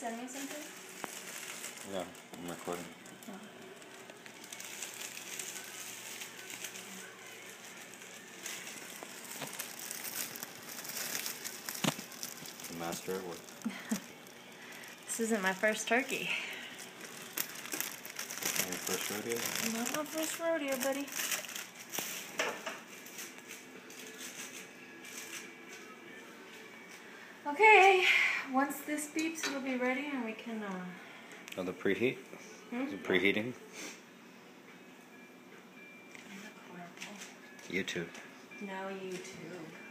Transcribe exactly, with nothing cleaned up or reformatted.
send me something? Yeah, I'm recording. Oh. The master at work. This isn't my first turkey. Not your first rodeo? Not my first rodeo, buddy. Okay, once this beeps, it'll be ready and we can, uh... Oh, the preheat? Hmm? Is it preheating? I look horrible. YouTube. No, YouTube.